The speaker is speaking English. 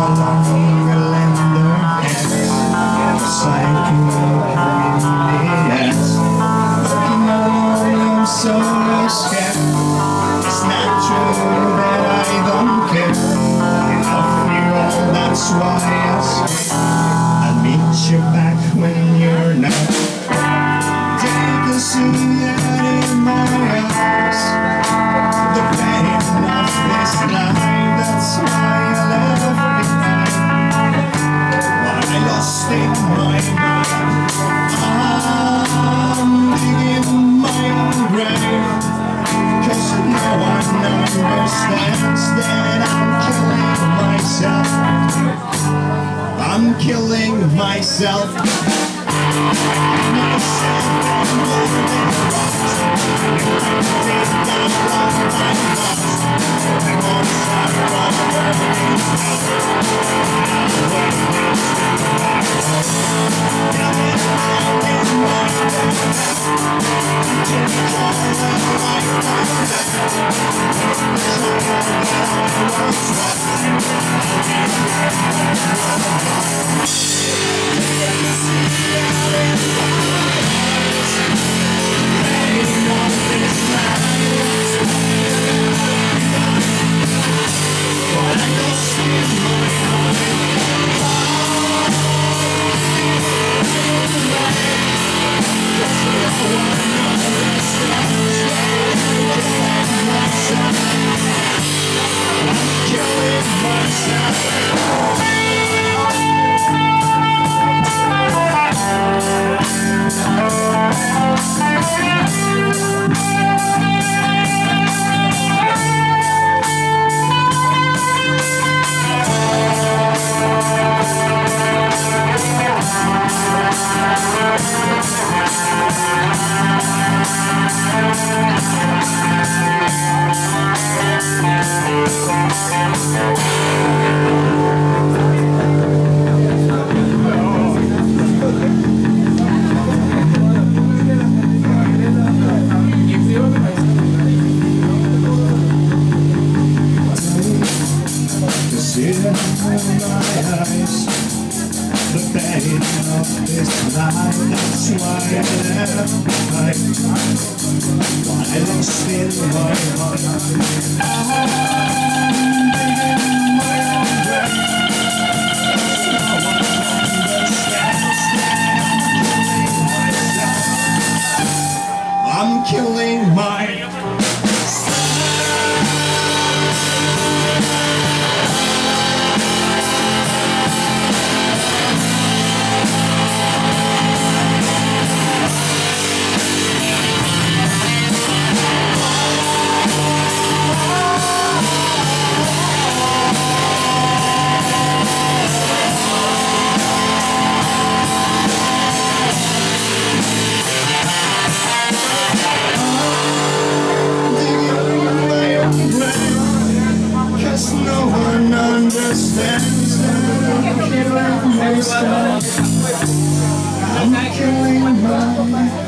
longer lend their hands. Looking along, I'm so scared. It's not true that I don't care. After all, that's why I say I'll meet you back when you're not. Take a seat in my arms. The pain of this life, that's why I left behind. What I lost in my mind, I'm digging my own grave. 'Cause no one understands that I'm killing myself. I'm killing myself. The pain of this life, that's why I left behind. What I lost in my heart, I'm digging my own grave. No one understands that I'm killing myself. No one understands that I'm killing myself. I'm killing myself.